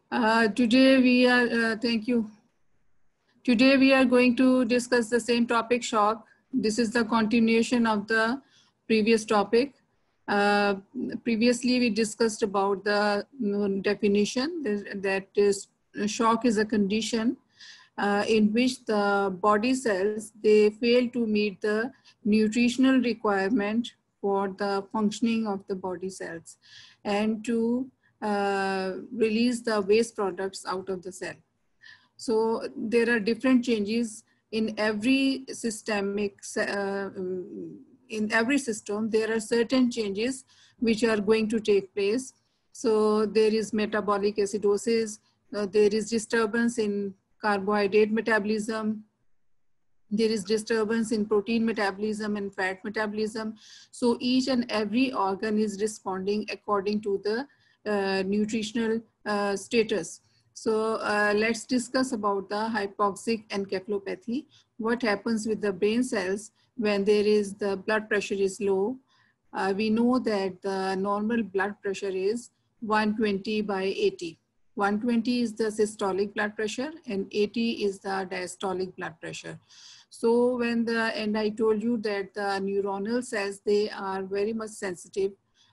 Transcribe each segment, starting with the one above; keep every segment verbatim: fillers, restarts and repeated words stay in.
Uh, today we are, uh, thank you. Today we are going to discuss the same topic, shock. This is the continuation of the previous topic. Uh, previously we discussed about the mm, definition that is shock is a condition uh, in which the body cells, they fail to meet the nutritional requirement for the functioning of the body cells and to uh, release the waste products out of the cell. So there are different changes in every systemic, uh, in every system, there are certain changes which are going to take place. So there is metabolic acidosis, uh, there is disturbance in carbohydrate metabolism, there is disturbance in protein metabolism and fat metabolism. So each and every organ is responding according to the uh, nutritional uh, status. So uh, let's discuss about the hypoxic encephalopathy. What happens with the brain cells when there is the blood pressure is low? Uh, we know that the normal blood pressure is one twenty by eighty. one twenty is the systolic blood pressure and eighty is the diastolic blood pressure. So when the, and I told you that the neuronal cells, they are very much sensitive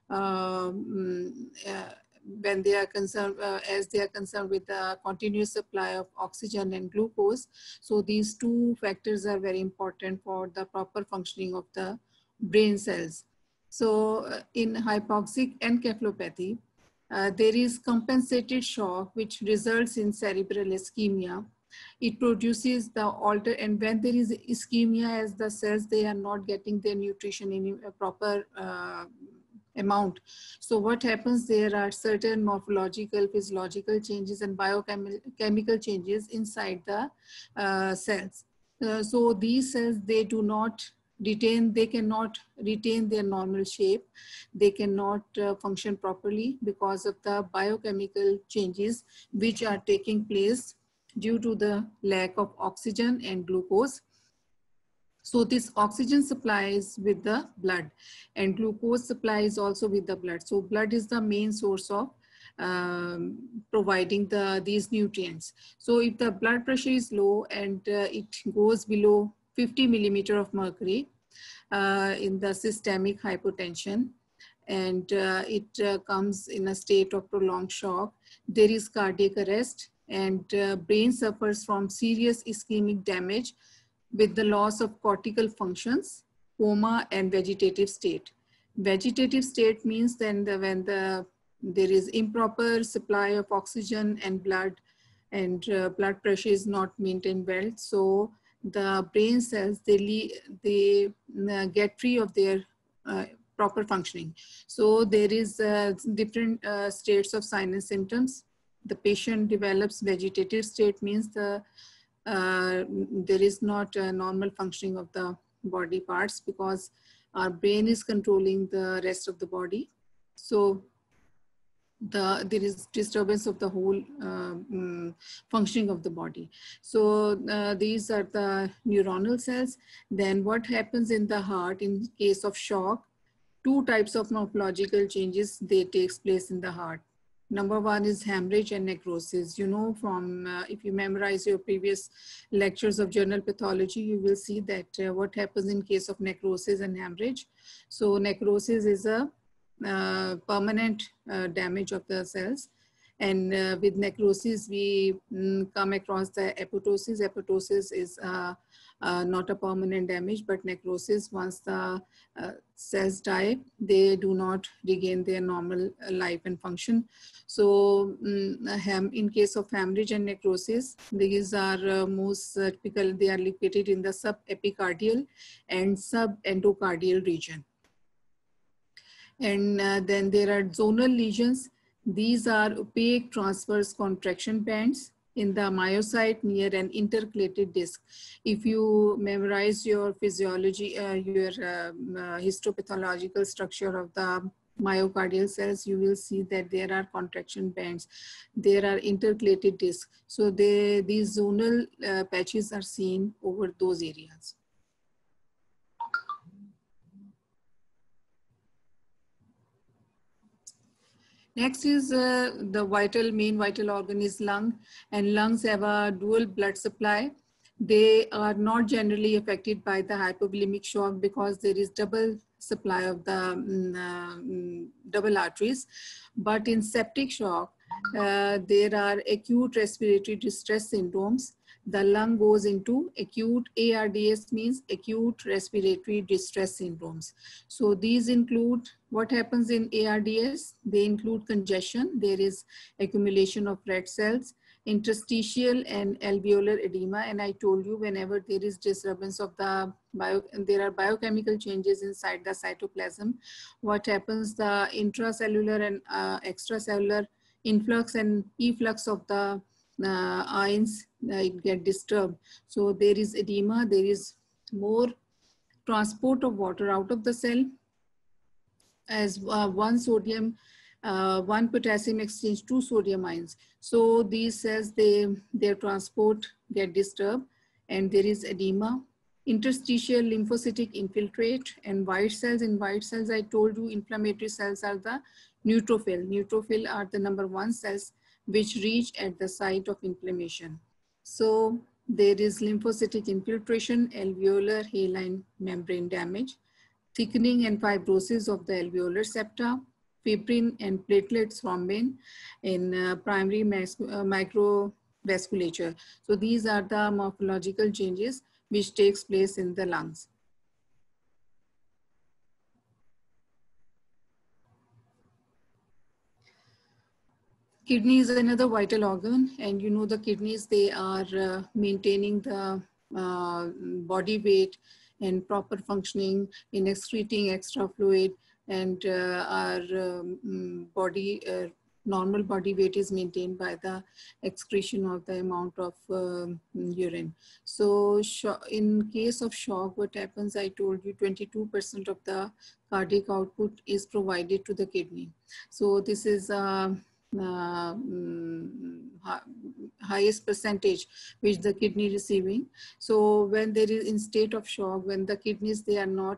um, uh, when they are concerned, uh, as they are concerned with the continuous supply of oxygen and glucose. So these two factors are very important for the proper functioning of the brain cells. So uh, in hypoxic encephalopathy, uh, there is compensated shock which results in cerebral ischemia. It produces the alter, and when there is ischemia, as the cells, they are not getting their nutrition in a proper uh, amount. So what happens, there are certain morphological, physiological changes and biochemical changes inside the uh, cells. Uh, so these cells, they do not retain, they cannot retain their normal shape. They cannot uh, function properly because of the biochemical changes which are taking place due to the lack of oxygen and glucose. So this oxygen supplies with the blood and glucose supplies also with the blood. So blood is the main source of um, providing the these nutrients. So if the blood pressure is low and uh, it goes below fifty millimeter of mercury uh, in the systemic hypotension, and uh, it uh, comes in a state of prolonged shock, there is cardiac arrest, and uh, brain suffers from serious ischemic damage with the loss of cortical functions, coma, and vegetative state. Vegetative state means then the, when the, there is improper supply of oxygen and blood, and uh, blood pressure is not maintained well. So the brain cells, they, they uh, get free of their uh, proper functioning. So there is uh, different uh, states of signs and symptoms. The patient develops vegetative state, means the uh, there is not a normal functioning of the body parts because our brain is controlling the rest of the body. So the there is disturbance of the whole uh, um, functioning of the body. So uh, these are the neuronal cells. Then what happens in the heart in case of shock? Two types of morphological changes, they takes place in the heart. Number one is hemorrhage and necrosis. You know, from uh, if you memorize your previous lectures of general pathology, you will see that uh, what happens in case of necrosis and hemorrhage. So necrosis is a uh, permanent uh, damage of the cells. And uh, with necrosis, we mm, come across the apoptosis. Apoptosis is uh, uh, not a permanent damage, but necrosis, once the uh, cells die, they do not regain their normal life and function. So um, in case of hemorrhage and necrosis, these are uh, most uh, typical, they are located in the subepicardial and subendocardial region. And uh, then there are zonal lesions. These are opaque transverse contraction bands in the myocyte near an intercalated disc. If you memorize your physiology, uh, your um, uh, histopathological structure of the myocardial cells, you will see that there are contraction bands. There are intercalated discs. So they, these zonal uh, patches are seen over those areas. Next is uh, the vital, main vital organ is lung, and lungs have a dual blood supply. They are not generally affected by the hypovolemic shock because there is double supply of the um, uh, double arteries. But in septic shock, uh, there are acute respiratory distress syndromes. The lung goes into acute, A R D S means acute respiratory distress syndromes. So these include what happens in A R D S. They include congestion. There is accumulation of red cells, interstitial and alveolar edema. And I told you whenever there is disturbance of the bio, there are biochemical changes inside the cytoplasm. What happens, the intracellular and uh, extracellular influx and efflux of the uh, ions uh, get disturbed. So there is edema, there is more transport of water out of the cell as uh, one sodium, uh, one potassium exchange two sodium ions. So these cells, they, their transport get disturbed and there is edema. Interstitial lymphocytic infiltrate and white cells. In white cells, I told you inflammatory cells are the neutrophil. Neutrophil are the number one cells which reach at the site of inflammation. So there is lymphocytic infiltration, alveolar haline membrane damage, thickening and fibrosis of the alveolar septa, fibrin and platelets thrombin in uh, primary uh, microvasculature. So these are the morphological changes which takes place in the lungs. Kidney is another vital organ, and you know the kidneys, they are uh, maintaining the uh, body weight and proper functioning in excreting extra fluid, and uh, our um, body, uh, normal body weight is maintained by the excretion of the amount of um, urine. So in case of shock, what happens, I told you twenty-two percent of the cardiac output is provided to the kidney. So this is uh, Uh, highest percentage which the kidney receiving. So when there is in state of shock, when the kidneys, they are not,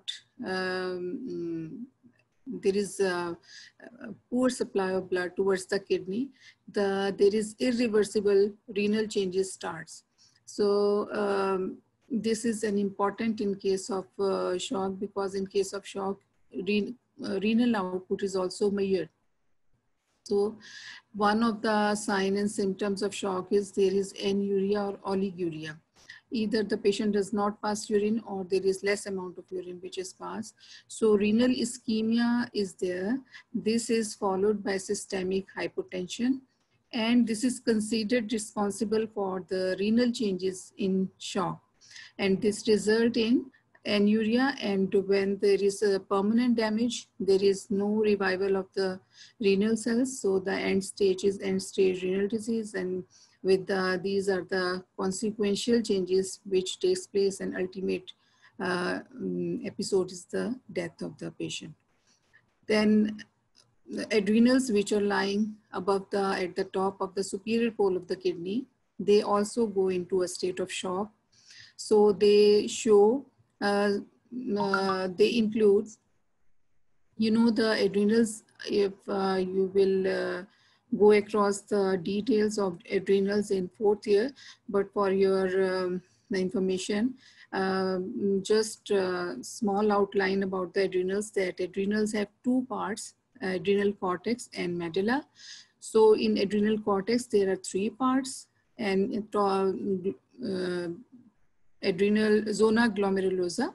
um, there is a, a poor supply of blood towards the kidney, the there is irreversible renal changes starts. So um, this is an important in case of uh, shock, because in case of shock, re, uh, renal output is also measured. So one of the signs and symptoms of shock is there is anuria or oliguria. Either the patient does not pass urine or there is less amount of urine which is passed. So renal ischemia is there. This is followed by systemic hypotension. And this is considered responsible for the renal changes in shock. And this result in anuria, and when there is a permanent damage, there is no revival of the renal cells. So the end stage is end stage renal disease, and with the, these are the consequential changes which takes place, and ultimate uh, episode is the death of the patient. Then the adrenals, which are lying above the, at the top of the superior pole of the kidney, they also go into a state of shock. So they show Uh, uh, they include, you know, the adrenals. If uh, you will uh, go across the details of adrenals in fourth year, but for your um, information, uh, just a small outline about the adrenals, that adrenals have two parts, adrenal cortex and medulla. So in adrenal cortex, there are three parts, and it, uh, uh, adrenal zona glomerulosa,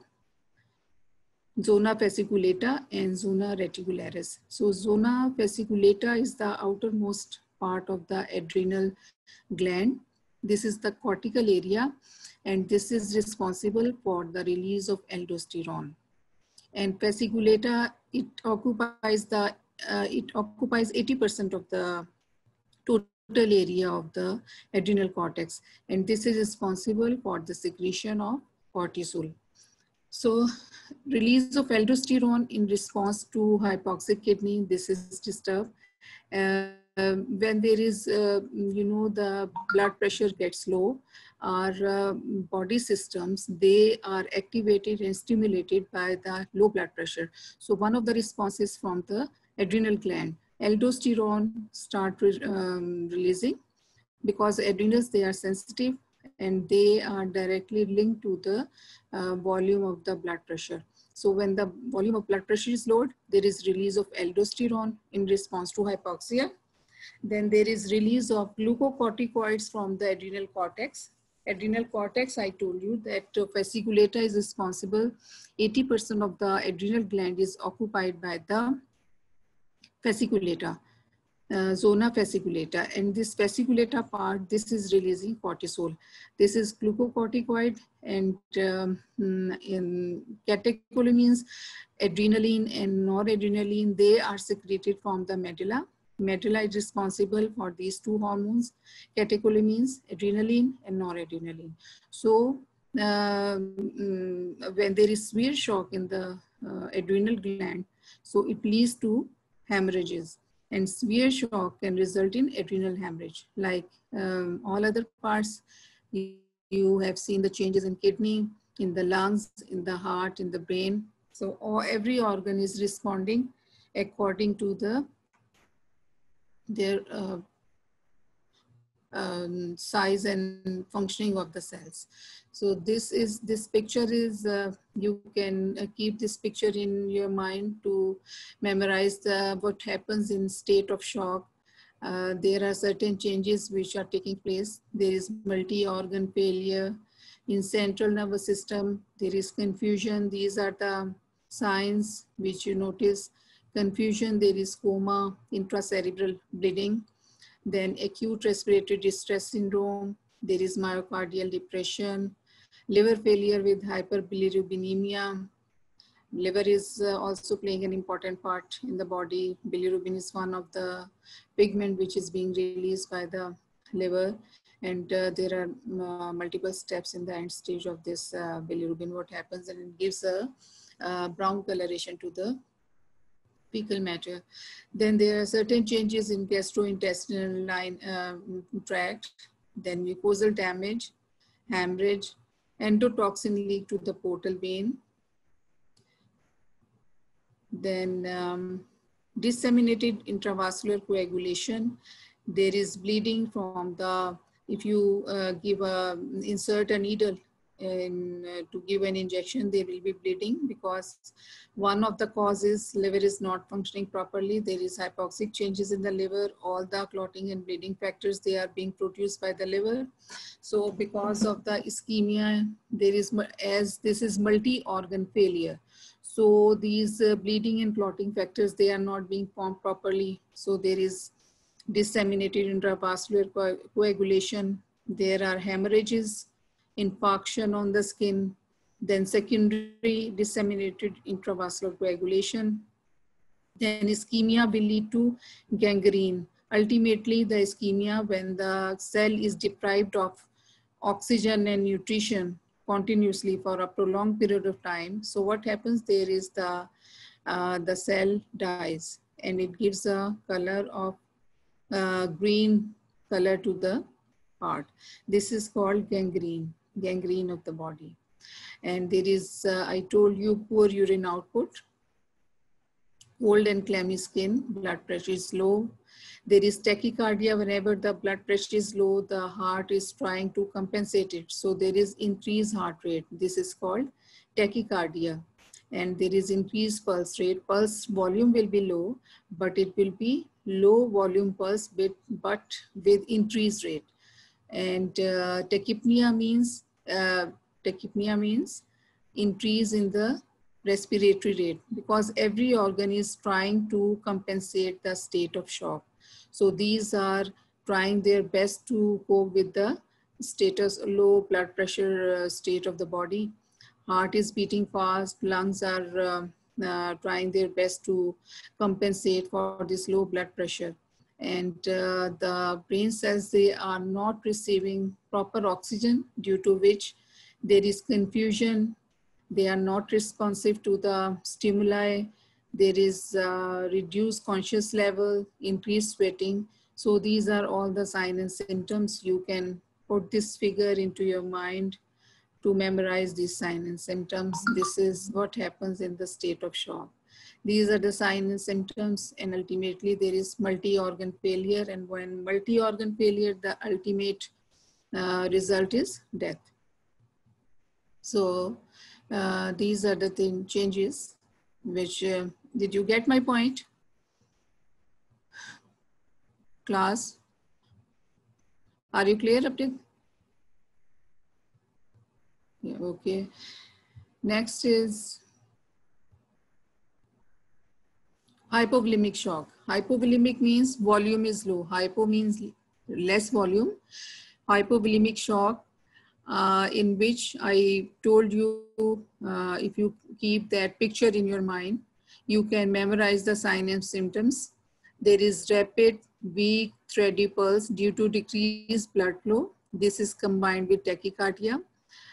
zona fasciculata, and zona reticularis. So zona fasciculata is the outermost part of the adrenal gland. This is the cortical area, and this is responsible for the release of aldosterone. And fasciculata, it occupies the uh, it occupies eighty percent of the total area of the adrenal cortex, and this is responsible for the secretion of cortisol. So release of aldosterone in response to hypoxic kidney, this is disturbed. Uh, when there is, uh, you know, the blood pressure gets low, our uh, body systems, they are activated and stimulated by the low blood pressure. So one of the responses from the adrenal gland, aldosterone start re um, releasing, because adrenals, they are sensitive and they are directly linked to the uh, volume of the blood pressure. So when the volume of blood pressure is low, there is release of aldosterone in response to hypoxia. Then there is release of glucocorticoids from the adrenal cortex. Adrenal cortex, I told you that uh, fasciculata is responsible. eighty percent of the adrenal gland is occupied by the fasciculata, uh, zona fasciculata. And this fasciculata part, this is releasing cortisol. This is glucocorticoid, and um, in catecholamines, adrenaline and noradrenaline, they are secreted from the medulla. Medulla is responsible for these two hormones, catecholamines, adrenaline and noradrenaline. So uh, mm, when there is severe shock in the uh, adrenal gland, so it leads to hemorrhages, and severe shock can result in adrenal hemorrhage. Like um, all other parts, you, you have seen the changes in kidney, in the lungs, in the heart, in the brain. So all, every organ is responding according to the their uh, um, size and functioning of the cells. So this is, this picture is, uh, you can uh, keep this picture in your mind to memorize the, what happens in state of shock. Uh, there are certain changes which are taking place. There is multi-organ failure in central nervous system. There is confusion. These are the signs which you notice. Confusion, there is coma, intracerebral bleeding, then acute respiratory distress syndrome, there is myocardial depression, liver failure with hyperbilirubinemia. Liver is uh, also playing an important part in the body. Bilirubin is one of the pigment which is being released by the liver, and uh, there are uh, multiple steps in the end stage of this uh, bilirubin, what happens, and it gives a uh, brown coloration to the fecal matter. Then there are certain changes in gastrointestinal line uh, tract, then mucosal damage, hemorrhage, endotoxin leak to the portal vein, then um, disseminated intravascular coagulation. There is bleeding from the, if you uh, give a, insert a needle in, uh, to give an injection, there will be bleeding, because one of the causes, liver is not functioning properly. There is hypoxic changes in the liver. All the clotting and bleeding factors, they are being produced by the liver. So because of the ischemia, there is, as this is multi-organ failure, so these uh, bleeding and clotting factors, they are not being formed properly. So there is disseminated intravascular co coagulation. There are hemorrhages, infarction on the skin, then secondary disseminated intravascular coagulation. Then ischemia will lead to gangrene. Ultimately, the ischemia, when the cell is deprived of oxygen and nutrition continuously for a prolonged period of time. So what happens there is the, uh, the cell dies, and it gives a color of uh, green color to the part. This is called gangrene, gangrene of the body. And there is, uh, I told you, poor urine output, cold and clammy skin, blood pressure is low. There is tachycardia. Whenever the blood pressure is low, the heart is trying to compensate it. So there is increased heart rate. This is called tachycardia. And there is increased pulse rate. Pulse volume will be low, but it will be low volume pulse, but, but with increased rate. And uh, tachypnea means, uh, tachypnea means increase in the respiratory rate, because every organ is trying to compensate the state of shock. So these are trying their best to cope with the status, low blood pressure uh, state of the body. Heart is beating fast, lungs are uh, uh, trying their best to compensate for this low blood pressure. And uh, the brain cells, they are not receiving proper oxygen, due to which there is confusion. They are not responsive to the stimuli. There is uh, reduced conscious level, increased sweating. So these are all the signs and symptoms. You can put this figure into your mind to memorize these signs and symptoms. This is what happens in the state of shock. These are the signs and symptoms, and ultimately there is multi-organ failure, and when multi-organ failure, the ultimate uh, result is death. So uh, these are the thing changes which, uh, did you get my point? Class, are you clear up to? Yeah, okay. Next is hypovolemic shock. Hypovolemic means volume is low. Hypo means less volume. Hypovolemic shock, uh, in which I told you, uh, if you keep that picture in your mind, you can memorize the signs and symptoms. There is rapid, weak, thready pulse due to decreased blood flow. This is combined with tachycardia.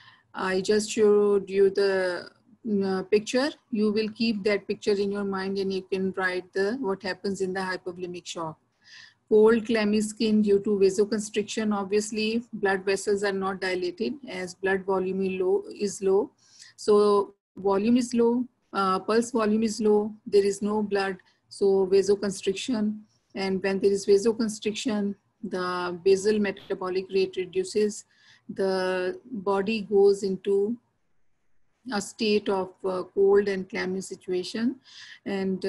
I just showed you the uh, picture. You will keep that picture in your mind, and you can write the what happens in the hypovolemic shock. Cold, clammy skin due to vasoconstriction. Obviously, blood vessels are not dilated as blood volume is low. Is low. So volume is low, uh, pulse volume is low, there is no blood, so vasoconstriction. And when there is vasoconstriction, the basal metabolic rate reduces, the body goes into a state of uh, cold and clammy situation, and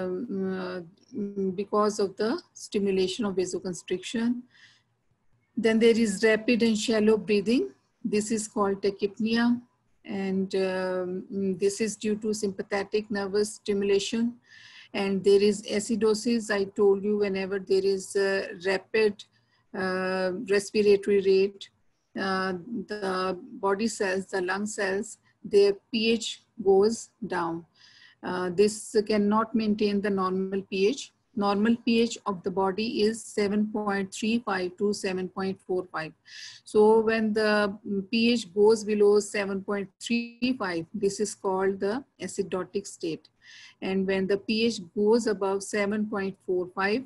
uh, because of the stimulation of vasoconstriction. Then there is rapid and shallow breathing. This is called tachypnea, and um, this is due to sympathetic nervous stimulation. And there is acidosis. I told you, whenever there is a rapid uh, respiratory rate, uh, the body cells, the lung cells, their pH goes down. Uh, this cannot maintain the normal pH. Normal pH of the body is seven point three five to seven point four five. So when the pH goes below seven point three five, this is called the acidotic state. And when the pH goes above seven point four five,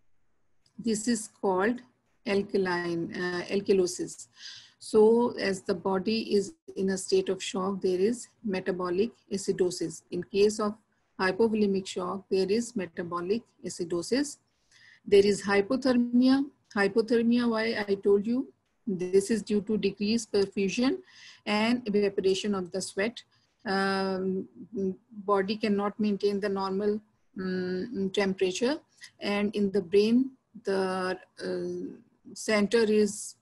this is called alkaline, uh, alkalosis. So as the body is in a state of shock, there is metabolic acidosis. In case of hypovolemic shock, there is metabolic acidosis. There is hypothermia. Hypothermia, why I told you, this is due to decreased perfusion and evaporation of the sweat. Um, body cannot maintain the normal um, temperature, and in the brain, the uh, center is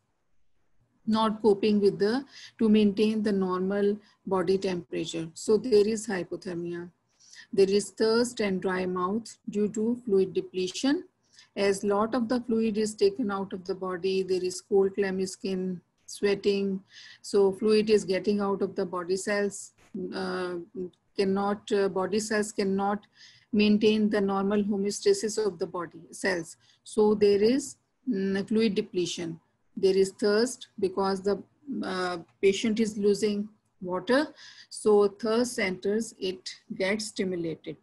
not coping with the, to maintain the normal body temperature. So there is hypothermia. There is thirst and dry mouth due to fluid depletion. As lot of the fluid is taken out of the body, there is cold, clammy skin, sweating. So fluid is getting out of the body cells. Uh, cannot, uh, body cells cannot maintain the normal homeostasis of the body cells. So there is mm, fluid depletion. There is thirst because the uh, patient is losing water. So thirst centers, it gets stimulated.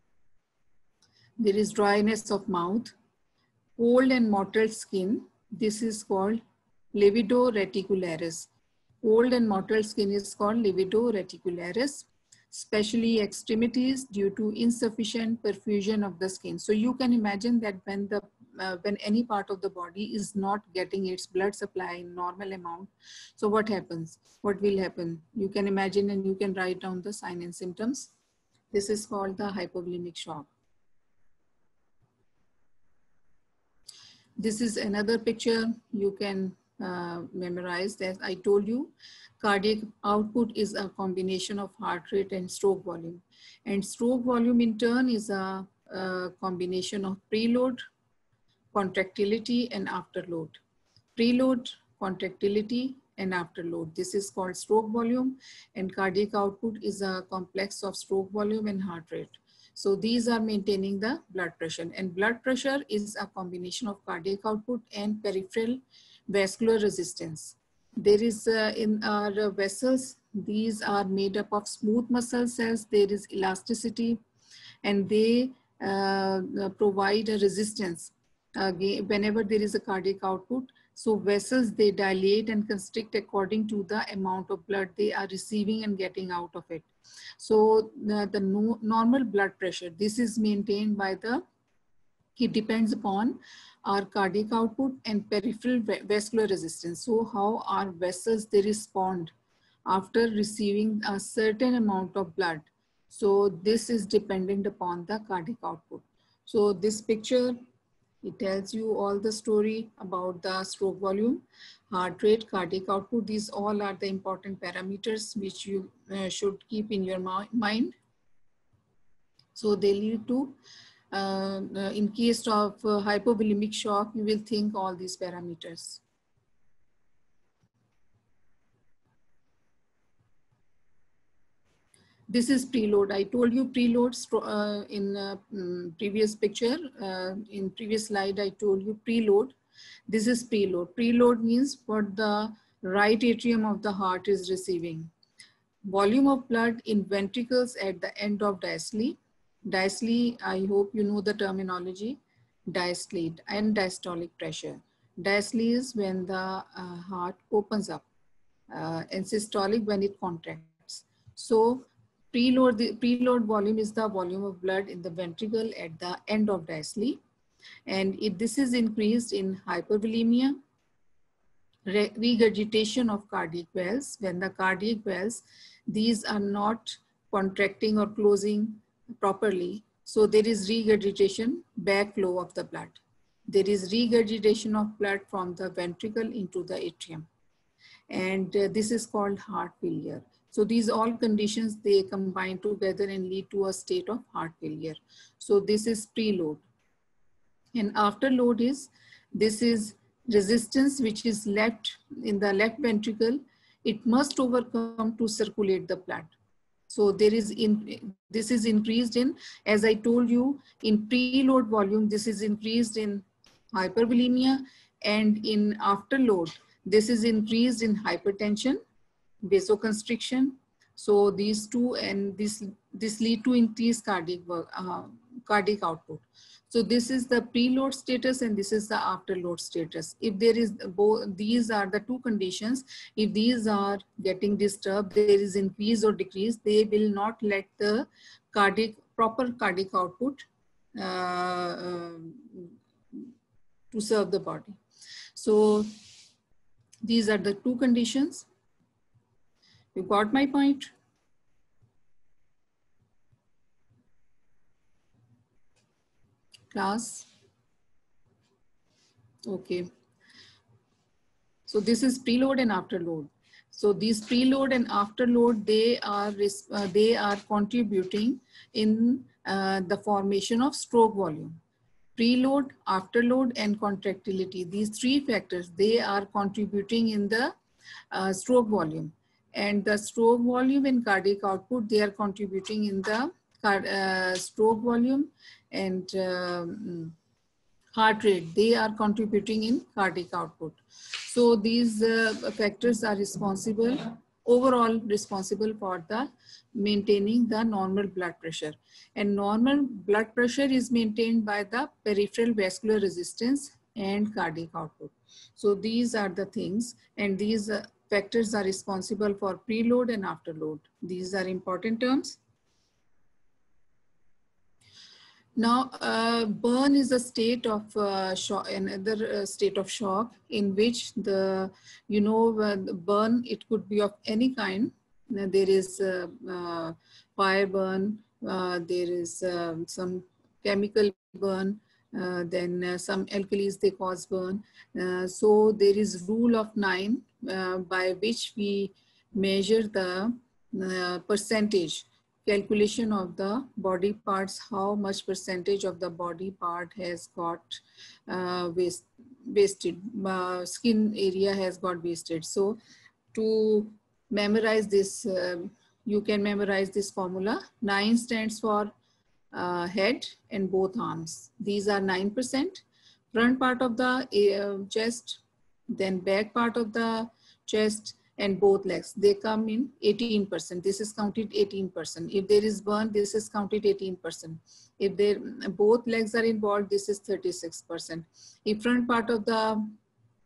There is dryness of mouth, cold and mottled skin. This is called livido reticularis. Cold and mottled skin is called livido reticularis, especially extremities due to insufficient perfusion of the skin. So you can imagine that when the uh, when any part of the body is not getting its blood supply in normal amount, so what happens? What will happen? You can imagine, and you can write down the signs and symptoms. This is called the hypovolemic shock. This is another picture you can uh, memorize. As I told you, cardiac output is a combination of heart rate and stroke volume. And stroke volume in turn is a, a combination of preload, contractility, and afterload. Preload, contractility, and afterload. This is called stroke volume, and cardiac output is a complex of stroke volume and heart rate. So these are maintaining the blood pressure, and blood pressure is a combination of cardiac output and peripheral vascular resistance. There is uh, in our vessels, these are made up of smooth muscle cells. There is elasticity, and they uh, provide a resistance. Uh, whenever there is a cardiac output, So vessels, they dilate and constrict according to the amount of blood they are receiving and getting out of it. So the, the no, normal blood pressure, this is maintained by the, it depends upon our cardiac output and peripheral vascular resistance. So how our vessels, they respond after receiving a certain amount of blood. So this is dependent upon the cardiac output. So this picture, it tells you all the story about the stroke volume, heart rate, cardiac output. These all are the important parameters which you uh, should keep in your mind. So they lead to, uh, in case of uh, hypovolemic shock, you will think all these parameters. This is preload. I told you preload uh, in uh, um, previous picture. Uh, in previous slide, I told you preload. This is preload. Preload means what the right atrium of the heart is receiving. Volume of blood in ventricles at the end of diastole. Diastole, I hope you know the terminology. Diastole and diastolic pressure. Diastole is when the uh, heart opens up, uh, and systolic when it contracts. So preload, the preload volume is the volume of blood in the ventricle at the end of diastole. And it, this is increased in hypervolemia, re regurgitation of cardiac valves. When the cardiac valves, these are not contracting or closing properly. So there is regurgitation, backflow of the blood. There is regurgitation of blood from the ventricle into the atrium. And uh, this is called heart failure. So these all conditions, they combine together and lead to a state of heart failure. So this is preload. And afterload is, this is resistance which is left in the left ventricle. It must overcome to circulate the blood. So there is in, this is increased in, as I told you, in preload volume, this is increased in hypervolemia, and in afterload, this is increased in hypertension, vasoconstriction. So these two, and this, this lead to increased cardiac, uh, cardiac output. So this is the preload status and this is the afterload status. If there is both, these are the two conditions. If these are getting disturbed, there is increase or decrease, they will not let the cardiac, proper cardiac output uh, uh, to serve the body. So these are the two conditions. You got my point? Class? Okay. So this is preload and afterload. So these preload and afterload, they are uh, they are contributing in uh, the formation of stroke volume. Preload, afterload, and contractility. These three factors, they are contributing in the uh, stroke volume. And the stroke volume and cardiac output, they are contributing in the uh, stroke volume and um, heart rate, they are contributing in cardiac output. So these uh, factors are responsible, overall responsible for the maintaining the normal blood pressure. And normal blood pressure is maintained by the peripheral vascular resistance and cardiac output. So these are the things, and these uh, factors are responsible for preload and afterload. These are important terms. Now, uh, burn is a state of uh, shock, another uh, state of shock in which the, you know, uh, the burn, it could be of any kind. Now, there is uh, uh, fire burn, uh, there is uh, some chemical burn, uh, then uh, some alkalis, they cause burn. Uh, so there is rule of nine uh, by which we measure the uh, percentage calculation of the body parts, how much percentage of the body part has got uh, waste, wasted, uh, skin area has got wasted. So to memorize this, uh, you can memorize this formula. Nine stands for uh, head and both arms. These are nine percent. Front part of the uh, chest, then back part of the chest, and both legs, they come in eighteen percent. This is counted eighteen percent. If there is burn, this is counted eighteen percent. If there both legs are involved, this is thirty-six percent. If front part of the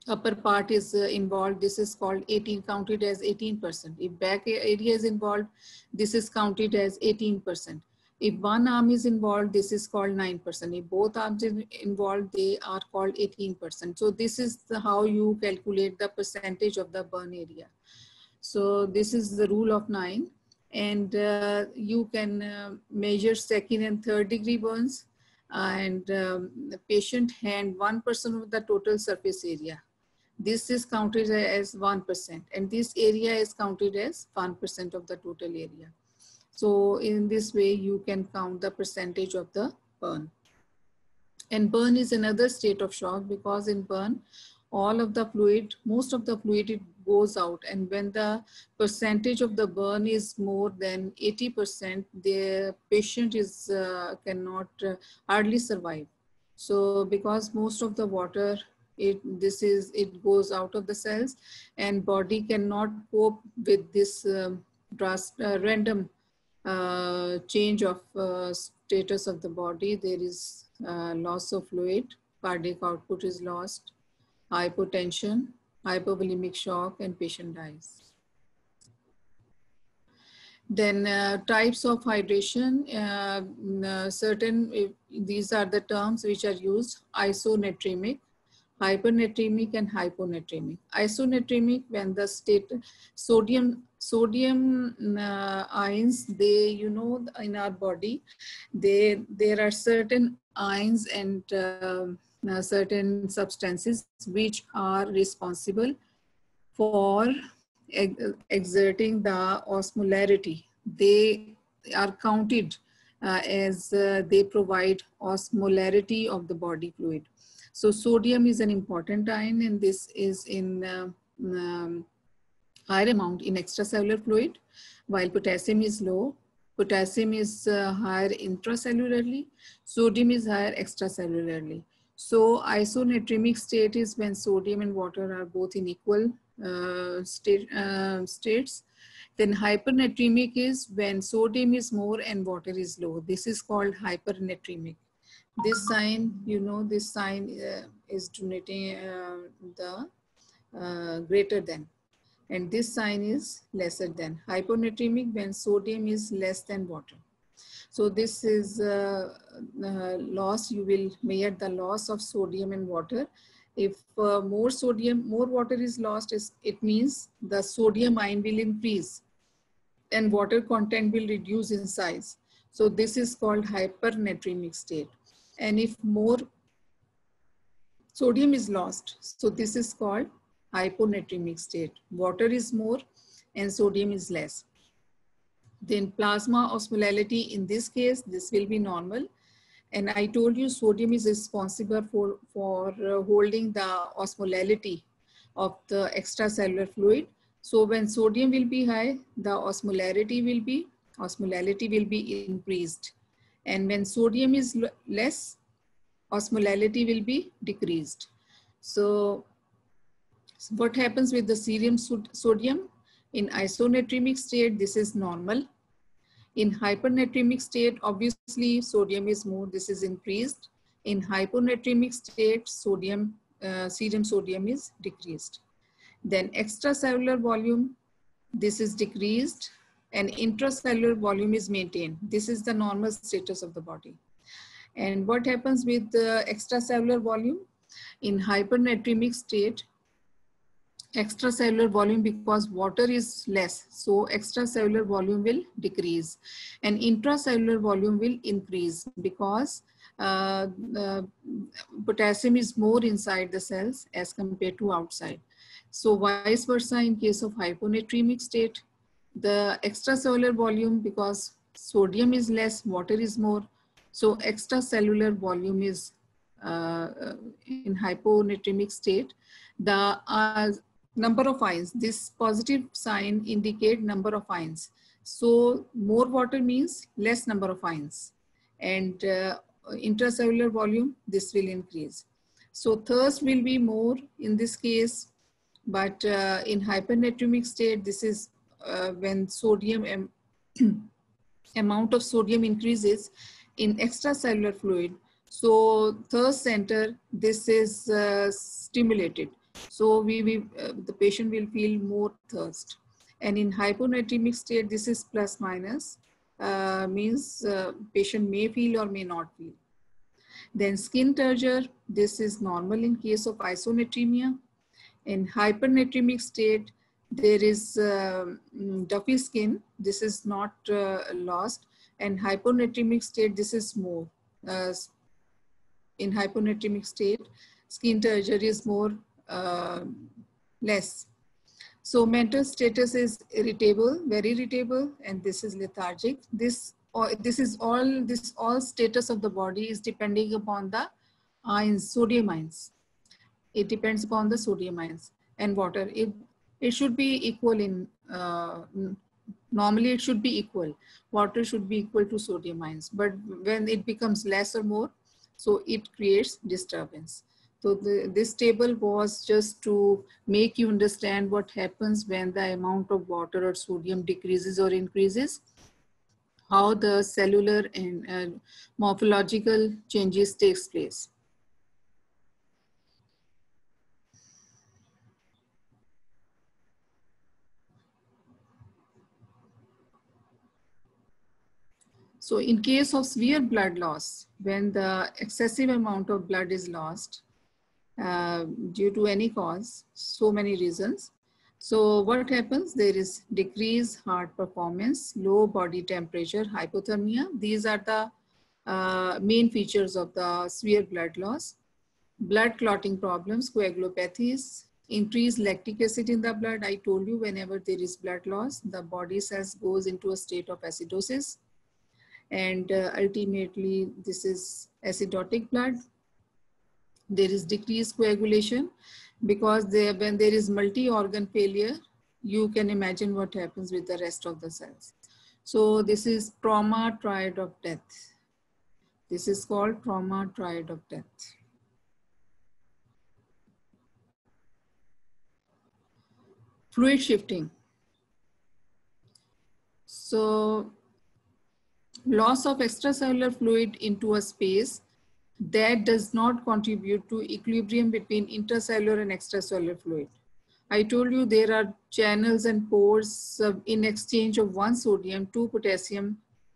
upper part is uh, involved, this is called eighteen, counted as eighteen percent. If back area is involved, this is counted as eighteen percent. If one arm is involved, this is called nine percent. If both arms are involved, they are called eighteen percent. So this is the, how you calculate the percentage of the burn area. So this is the rule of nine. And uh, you can uh, measure second and third degree burns, and um, the patient hand one percent of the total surface area. This is counted as one percent, and this area is counted as one percent of the total area. So in this way, you can count the percentage of the burn. And burn is another state of shock, because in burn, all of the fluid, most of the fluid, it goes out. And when the percentage of the burn is more than eighty percent, the patient is uh, cannot uh, hardly survive. So because most of the water, it this is it goes out of the cells, and body cannot cope with this um, drast, uh, random uh, change of uh, status of the body. There is uh, loss of fluid, cardiac output is lost, hypotension, hypovolemic shock, and patient dies. Then uh, types of hydration, uh, uh, certain, uh, these are the terms which are used: isonatremic, hypernatremic, and hyponatremic. Isonatremic, when the state sodium sodium uh, ions, they, you know, in our body, they there are certain ions and uh, uh, certain substances which are responsible for ex exerting the osmolarity. They are counted uh, as uh, they provide osmolarity of the body fluid. So sodium is an important ion, and this is in uh, um, higher amount in extracellular fluid, while potassium is low. Potassium is uh, higher intracellularly, sodium is higher extracellularly. So isonatremic state is when sodium and water are both in equal uh, state, uh, states. Then hypernatremic is when sodium is more and water is low. This is called hypernatremic. This sign, you know, this sign uh, is denoting uh, the uh, greater than, and this sign is lesser than. Hyponatremic when sodium is less than water. So this is uh, uh, loss, you will measure the loss of sodium and water. If uh, more sodium, more water is lost, it means the sodium ion will increase and water content will reduce in size. So this is called hypernatremic state. And if more sodium is lost, so this is called hyponatremic state. Water is more and sodium is less. Then plasma osmolality, in this case, this will be normal. And I told you sodium is responsible for, for uh, holding the osmolality of the extracellular fluid. So when sodium will be high, the osmolarity will be, osmolality will be increased. And when sodium is less, osmolality will be decreased. So, so what happens with the serum sodium? In isonatremic state, this is normal. In hypernatremic state, obviously sodium is more, this is increased. In hyponatremic state, sodium, uh, serum sodium is decreased. Then extracellular volume, this is decreased, and intracellular volume is maintained. This is the normal status of the body. And what happens with the extracellular volume? In hypernatremic state, extracellular volume, because water is less, so extracellular volume will decrease, and intracellular volume will increase because uh, the potassium is more inside the cells as compared to outside. So vice versa, in case of hyponatremic state, the extracellular volume, because sodium is less, water is more, so extracellular volume is uh, in hyponatremic state. The uh, number of ions, this positive sign indicate number of ions. So more water means less number of ions, and uh, intracellular volume, this will increase. So thirst will be more in this case, but uh, in hypernatremic state, this is uh, when sodium am amount of sodium increases in extracellular fluid. So thirst center, this is uh, stimulated. So we, we uh, the patient will feel more thirst. And in hyponatremic state, this is plus minus, uh, means uh, patient may feel or may not feel. Then skin turgor, this is normal in case of isonatremia. In hypernatremic state, there is uh, duffy skin. This is not uh, lost. And hyponatremic state, this is more. Uh, in hyponatremic state, skin turgor is more uh, less. So mental status is irritable, very irritable, and this is lethargic. This or this is all this all status of the body is depending upon the ions, sodium ions. It depends upon the sodium ions and water. It it should be equal in uh, normally it should be equal. Water should be equal to sodium ions, but when it becomes less or more, so it creates disturbance. So the, this table was just to make you understand what happens when the amount of water or sodium decreases or increases, how the cellular and uh, morphological changes takes place. So in case of severe blood loss, when the excessive amount of blood is lost, Uh, due to any cause, so many reasons. So what happens? There is decreased heart performance, low body temperature, hypothermia. These are the uh, main features of the severe blood loss. Blood clotting problems, coagulopathies, increased lactic acid in the blood. I told you whenever there is blood loss, the body cells goes into a state of acidosis. And uh, ultimately, this is acidotic blood. There is decreased coagulation because there, when there is multi-organ failure, you can imagine what happens with the rest of the cells. So this is trauma triad of death. This is called trauma triad of death. Fluid shifting. So loss of extracellular fluid into a space that does not contribute to equilibrium between intracellular and extracellular fluid. I told you there are channels and pores uh, in exchange of one sodium, two potassium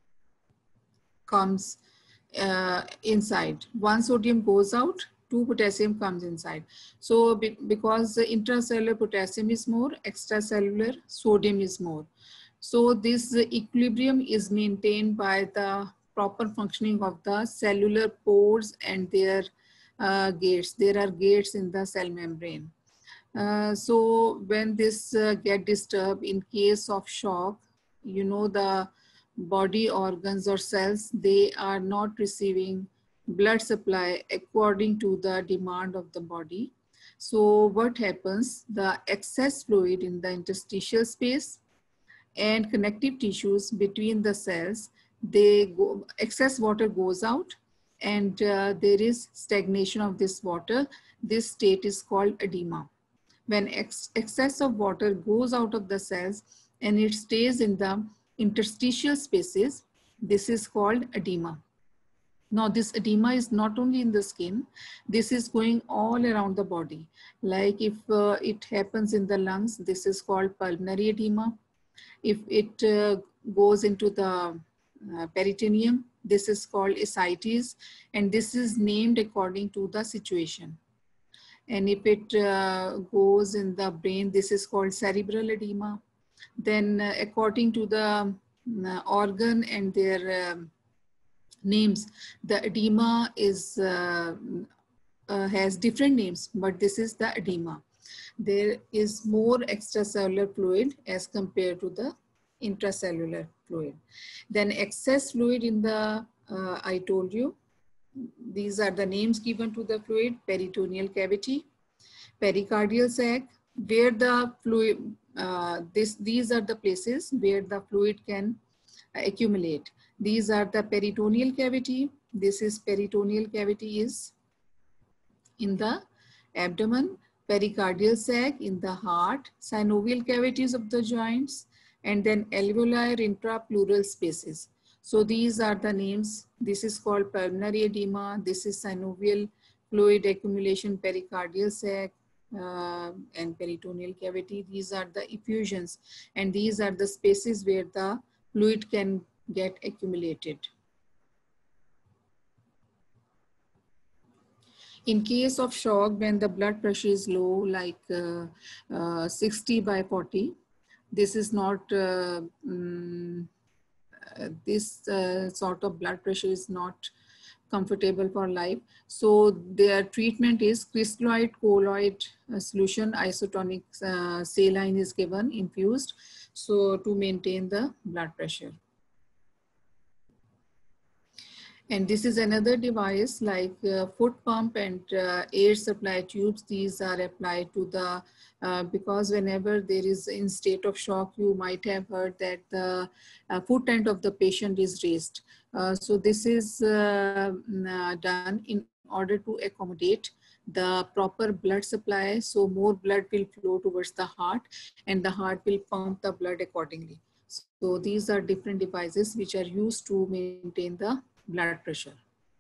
comes uh, inside. One sodium goes out, two potassium comes inside. So be because the intracellular potassium is more, extracellular sodium is more. So this equilibrium is maintained by the proper functioning of the cellular pores and their uh, gates. There are gates in the cell membrane. Uh, so when this uh, get disturbed in case of shock, you know, the body organs or cells, they are not receiving blood supply according to the demand of the body. So what happens? The excess fluid in the interstitial space and connective tissues between the cells, they go, excess water goes out, and uh, there is stagnation of this water. This state is called edema. When ex excess of water goes out of the cells and it stays in the interstitial spaces, this is called edema. Now this edema is not only in the skin, this is going all around the body. Like if uh, it happens in the lungs, this is called pulmonary edema. If it uh, goes into the uh, peritoneum, this is called ascites, and this is named according to the situation. And if it uh, goes in the brain, this is called cerebral edema. Then uh, according to the uh, organ and their uh, names, the edema is uh, uh, has different names, but this is the edema. There is more extracellular fluid as compared to the intracellular fluid. Then excess fluid in the, uh, I told you, these are the names given to the fluid: peritoneal cavity, pericardial sac, where the fluid, uh, this, these are the places where the fluid can accumulate. These are the peritoneal cavity. This is peritoneal cavity is in the abdomen, pericardial sac in the heart, synovial cavities of the joints, and then alveolar intrapleural spaces. So these are the names. This is called pulmonary edema. This is synovial fluid accumulation, pericardial sac. uh, and peritoneal cavity. These are the effusions, and these are the spaces where the fluid can get accumulated. In case of shock, when the blood pressure is low, like uh, uh, sixty by forty, this is not, uh, um, uh, this uh, sort of blood pressure is not comfortable for life. So their treatment is crystalloid colloid uh, solution, isotonic uh, saline is given, infused, so to maintain the blood pressure. And this is another device like uh, foot pump and uh, air supply tubes. These are applied to the, uh, because whenever there is in state of shock, you might have heard that the uh, foot end of the patient is raised. Uh, so this is uh, uh, done in order to accommodate the proper blood supply. So more blood will flow towards the heart and the heart will pump the blood accordingly. So these are different devices which are used to maintain the blood pressure.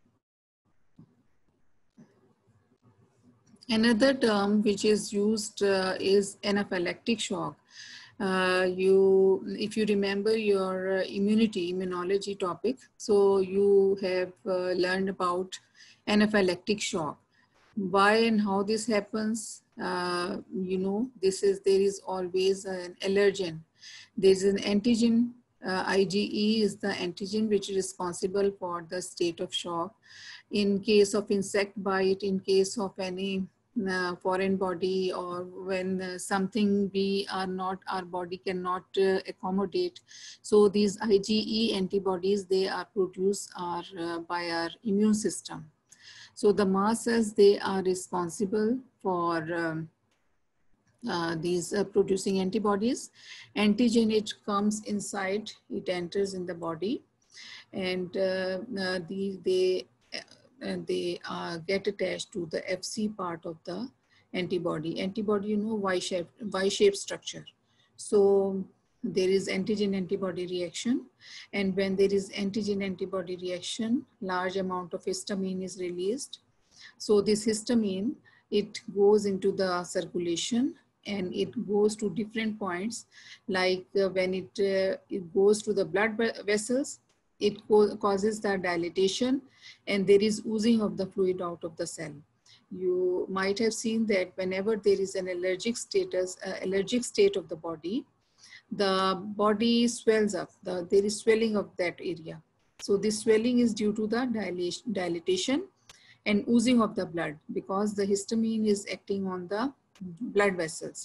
Another term which is used uh, is anaphylactic shock. Uh, you, if you remember your uh, immunity, immunology topic, so you have uh, learned about anaphylactic shock. Why and how this happens, uh, you know, this is, there is always an allergen. There's an antigen. Uh, IgE is the antigen which is responsible for the state of shock. In case of insect bite, in case of any uh, foreign body, or when uh, something we are not, our body cannot uh, accommodate. So these IgE antibodies, they are produced are, uh, by our immune system. So the mast cells, they are responsible for um, Uh, these uh, producing antibodies. Antigen, it comes inside, it enters in the body, and uh, uh, the, they, uh, they uh, get attached to the F C part of the antibody. Antibody, you know, Y-shaped Y-shaped structure. So there is antigen antibody reaction, and when there is antigen antibody reaction, large amount of histamine is released. So this histamine, it goes into the circulation and it goes to different points. Like uh, when it, uh, it goes to the blood vessels, it causes the dilatation and there is oozing of the fluid out of the cell. You might have seen that whenever there is an allergic status, uh, allergic state of the body, the body swells up, the, there is swelling of that area. So this swelling is due to the dilation, dilatation and oozing of the blood, because the histamine is acting on the blood vessels.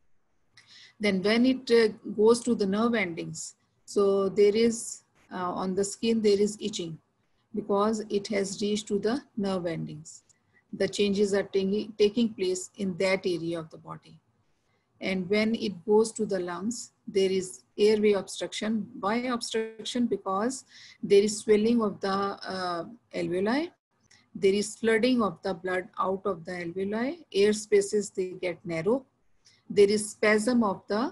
Then when it uh, goes to the nerve endings, so there is uh, on the skin, there is itching because it has reached to the nerve endings. The changes are taking place in that area of the body. And when it goes to the lungs, there is airway obstruction. Why obstruction? Because there is swelling of the uh, alveoli. There is flooding of the blood out of the alveoli. Air spaces, they get narrow. There is spasm of the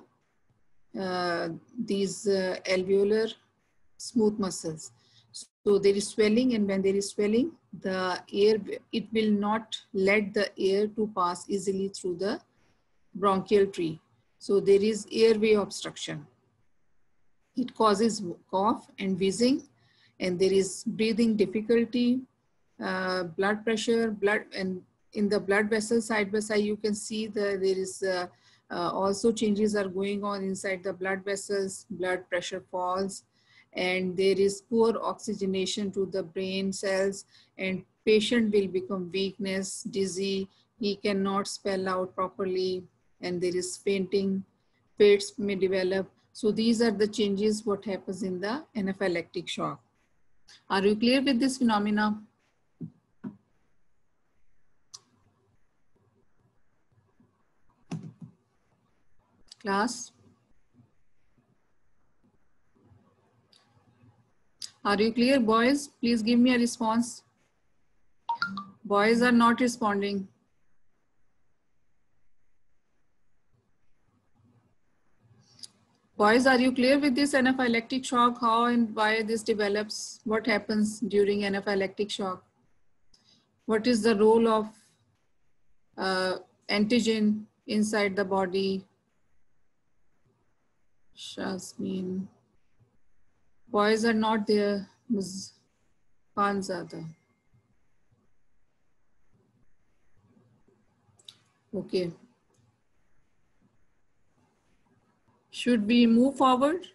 uh, these uh, alveolar smooth muscles. So there is swelling, and when there is swelling, the air, it will not let the air to pass easily through the bronchial tree. So there is airway obstruction. It causes cough and wheezing, and there is breathing difficulty, uh, blood pressure, blood, and in the blood vessel side by side, you can see that there is uh, uh, also changes are going on inside the blood vessels. Blood pressure falls, and there is poor oxygenation to the brain cells, and patient will become weakness, dizzy, he cannot spell out properly, and there is fainting, fits may develop. So these are the changes what happens in the anaphylactic shock. Are you clear with this phenomena? Class? Are you clear, boys? Please give me a response. Boys are not responding. Boys, are you clear with this anaphylactic shock? How and why this develops? What happens during anaphylactic shock? What is the role of uh, antigen inside the body. Shasmin. Boys are not there. Khanzada. Okay. Should we move forward?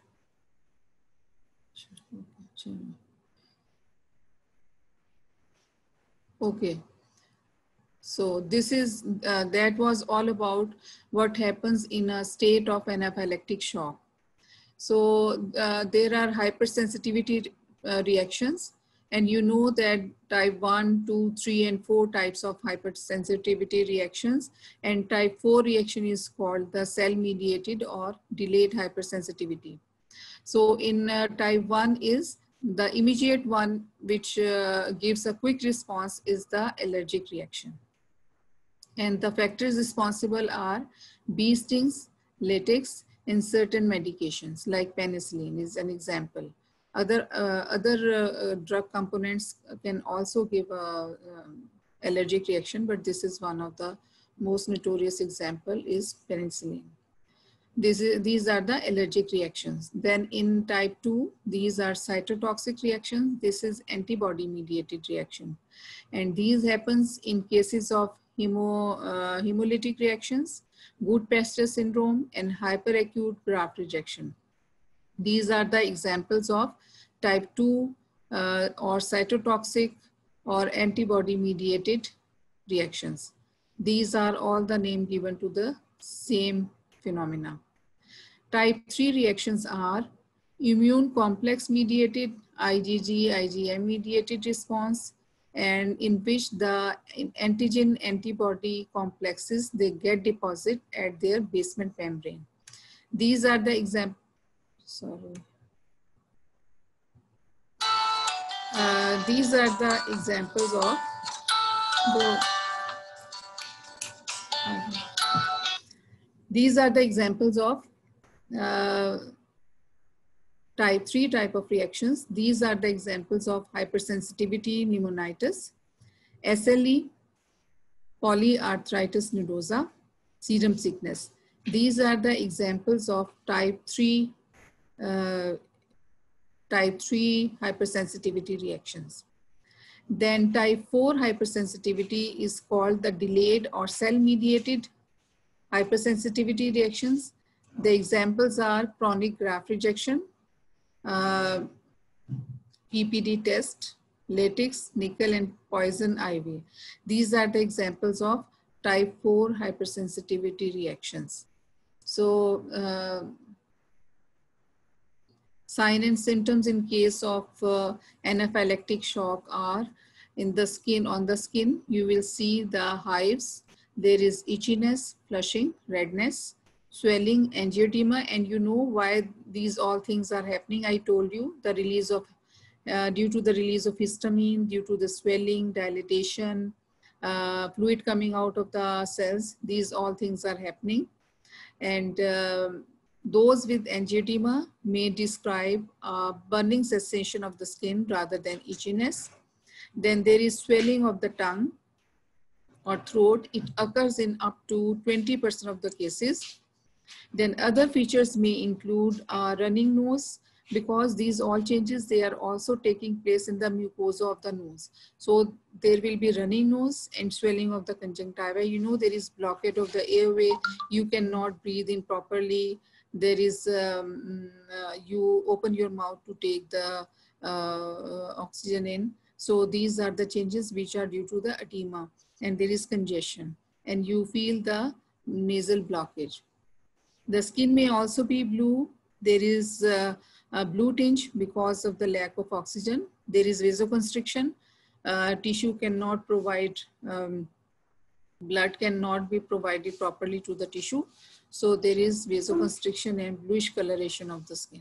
Okay. So this is, uh, that was all about what happens in a state of anaphylactic shock. So uh, there are hypersensitivity uh, reactions, and you know that type one, two, three, and four types of hypersensitivity reactions, and type four reaction is called the cell-mediated or delayed hypersensitivity. So in uh, type one is the immediate one, which uh, gives a quick response, is the allergic reaction. And the factors responsible are bee stings, latex, and certain medications like penicillin is an example. Other, uh, other uh, drug components can also give a um, allergic reaction, but this is one of the most notorious example is penicillin. This is, these are the allergic reactions. Then in type two, these are cytotoxic reactions. This is antibody mediated reaction. And these happens in cases of hemo, uh, hemolytic reactions, Goode-Pasteur syndrome, and hyperacute graft rejection. These are the examples of type two uh, or cytotoxic or antibody mediated reactions. These are all the name given to the same phenomena. Type three reactions are immune complex mediated, IgG, IgM mediated response, and in which the antigen antibody complexes, they get deposit at their basement membrane. These are the examples, sorry. Uh, these are the examples of the, uh, these are the examples of uh, type three type of reactions. These are the examples of hypersensitivity pneumonitis, S L E, polyarthritis nodosa, serum sickness. These are the examples of type three uh, type three hypersensitivity reactions. Then type four hypersensitivity is called the delayed or cell-mediated hypersensitivity reactions. The examples are chronic graft rejection, uh, P P D test, latex, nickel, and poison ivy. These are the examples of type four hypersensitivity reactions. So uh, sign and symptoms in case of uh, anaphylactic shock are in the skin, on the skin, you will see the hives. There is itchiness, flushing, redness, swelling, angioedema, and you know why these all things are happening. I told you the release of, uh, due to the release of histamine, due to the swelling, dilatation, uh, fluid coming out of the cells, these all things are happening. And um, those with angioedema may describe a burning sensation of the skin rather than itchiness. Then there is swelling of the tongue or throat. It occurs in up to twenty percent of the cases. Then other features may include a running nose, because these all changes, they are also taking place in the mucosa of the nose. So there will be running nose and swelling of the conjunctiva. You know, there is blockade of the airway. You cannot breathe in properly. There is, um, uh, you open your mouth to take the uh, oxygen in. So these are the changes which are due to the edema, and there is congestion, and you feel the nasal blockage. The skin may also be blue. There is uh, a blue tinge because of the lack of oxygen. There is vasoconstriction. Uh, tissue cannot provide, um, blood cannot be provided properly to the tissue. So there is vasoconstriction and bluish coloration of the skin.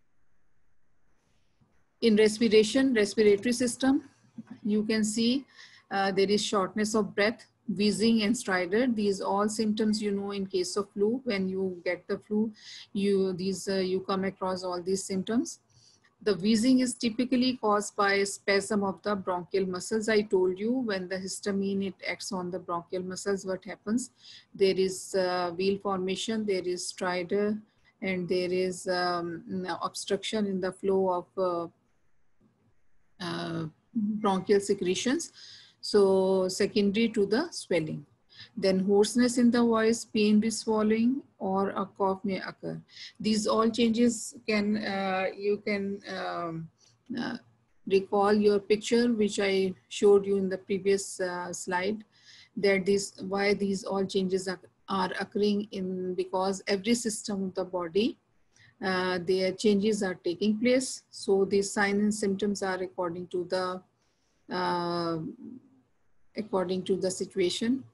In respiration, respiratory system, you can see uh, there is shortness of breath, wheezing, and stridor. These all symptoms, you know, in case of flu. When you get the flu, you these uh, you come across all these symptoms. The wheezing is typically caused by spasm of the bronchial muscles. I told you when the histamine, it acts on the bronchial muscles, what happens? There is uh, wheal formation, there is stridor, and there is um, obstruction in the flow of uh, uh, bronchial secretions. So secondary to the swelling. Then hoarseness in the voice, pain with swallowing, or a cough may occur. These all changes can, uh, you can um, uh, recall your picture, which I showed you in the previous uh, slide, that this, why these all changes are, are occurring in, because every system of the body, uh, their changes are taking place. So these signs and symptoms are according to the, uh, according to the situation.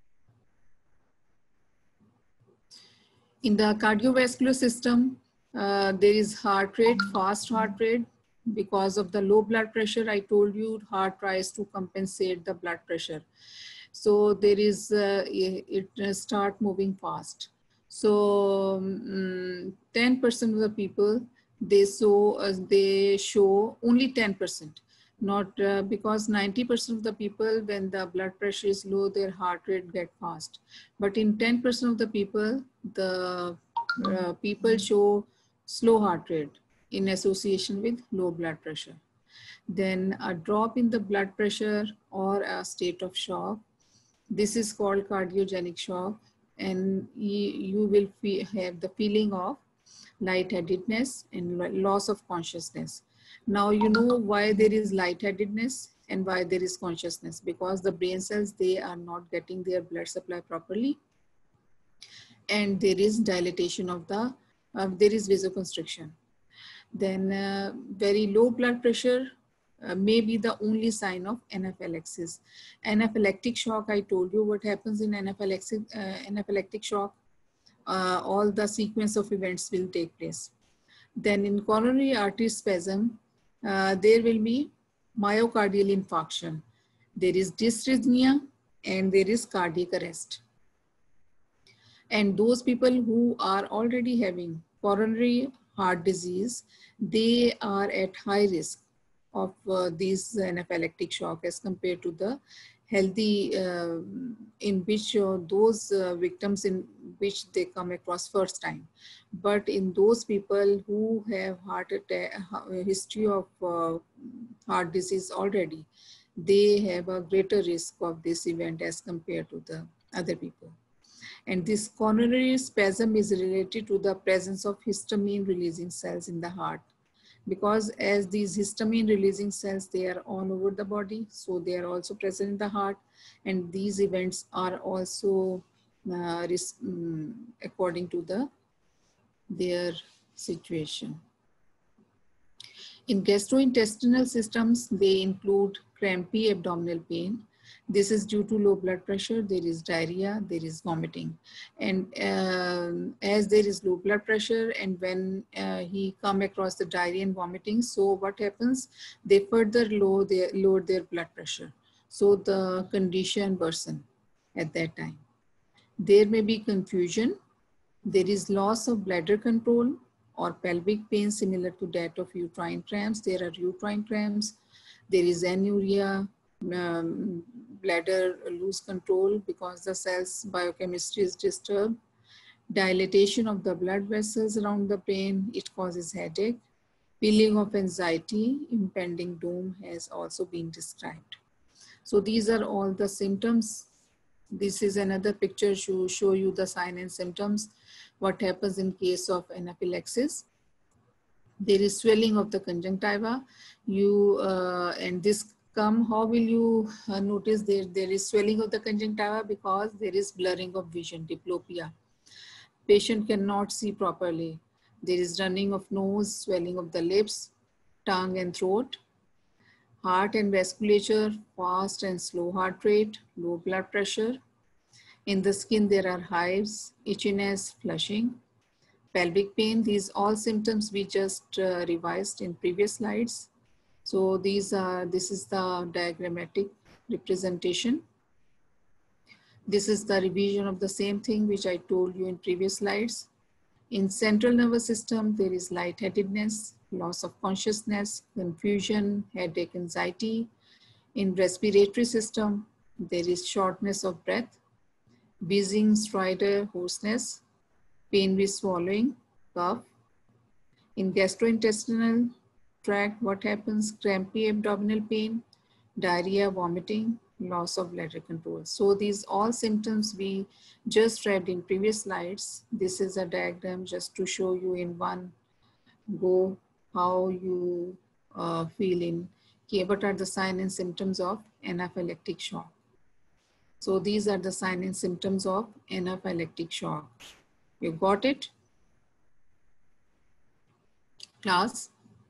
In the cardiovascular system, uh, there is heart rate, fast heart rate. Because of the low blood pressure, I told you, heart tries to compensate the blood pressure. So there is, uh, it, it start moving fast. So um, ten percent of the people, they, so, uh, they show only ten percent. Not uh, because ninety percent of the people, when the blood pressure is low, their heart rate get fast. But in ten percent of the people, the uh, people show slow heart rate in association with low blood pressure. Then a drop in the blood pressure or a state of shock. This is called cardiogenic shock, and you, you will feel, have the feeling of lightheadedness and loss of consciousness. Now you know why there is lightheadedness and why there is consciousness, because the brain cells, they are not getting their blood supply properly, and there is dilatation of the, uh, there is vasoconstriction. Then uh, very low blood pressure uh, may be the only sign of anaphylaxis. Anaphylactic shock, I told you what happens in anaphylactic, uh, anaphylactic shock. Uh, all the sequence of events will take place. Then in coronary artery spasm, uh, there will be myocardial infarction. There is dysrhythmia and there is cardiac arrest. And those people who are already having coronary heart disease, they are at high risk of uh, these anaphylactic shock as compared to the healthy, uh, in which uh, those uh, victims in which they come across first time. But in those people who have heart attack, history of uh, heart disease already, they have a greater risk of this event as compared to the other people. And this coronary spasm is related to the presence of histamine releasing cells in the heart. Because as these histamine releasing cells, they are all over the body, so they are also present in the heart. And these events are also uh, um, according to the their situation. In gastrointestinal systems, they include crampy abdominal pain. This is due to low blood pressure, there is diarrhea, there is vomiting. And uh, as there is low blood pressure, and when uh, he come across the diarrhea and vomiting, so what happens? They further lower their, lower their blood pressure. So the condition worsen at that time. There may be confusion. There is loss of bladder control or pelvic pain similar to that of uterine cramps. There are uterine cramps. There is anuria, um, bladder lose control because the cell's biochemistry is disturbed. Dilatation of the blood vessels around the brain, it causes headache. Feeling of anxiety, impending doom has also been described. So these are all the symptoms. This is another picture to show you the sign and symptoms. What happens in case of anaphylaxis? There is swelling of the conjunctiva. You uh, and this come. How will you uh, notice there there is swelling of the conjunctiva? Because there is blurring of vision, diplopia. Patient cannot see properly. There is running of nose, swelling of the lips, tongue and throat. Heart and vasculature, fast and slow heart rate, low blood pressure. In the skin, there are hives, itchiness, flushing, pelvic pain. These all symptoms we just uh, revised in previous slides. So these are, this is the diagrammatic representation. This is the revision of the same thing which I told you in previous slides. In central nervous system, there is lightheadedness, loss of consciousness, confusion, headache, anxiety. In respiratory system, there is shortness of breath, wheezing, stridor, hoarseness, pain with swallowing, cough. In gastrointestinal tract, what happens? Crampy abdominal pain, diarrhea, vomiting, loss of bladder control. So these all symptoms we just read in previous slides. This is a diagram just to show you in one go how you uh, feel in, okay, what are the signs and symptoms of anaphylactic shock. So these are the signs and symptoms of anaphylactic shock. You got it? Class?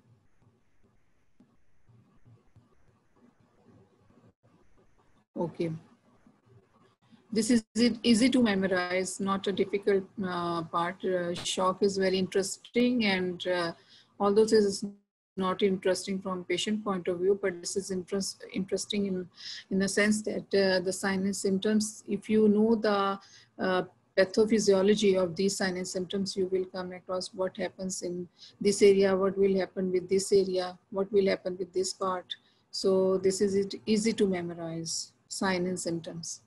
Okay. This is easy to memorize, not a difficult uh, part. Uh, shock is very interesting, and uh, although this is not interesting from patient point of view, but this is interest, interesting in, in the sense that uh, the signs and symptoms, if you know the uh, pathophysiology of these signs and symptoms, you will come across what happens in this area, what will happen with this area, what will happen with this part. So this is it, easy to memorize, signs and symptoms.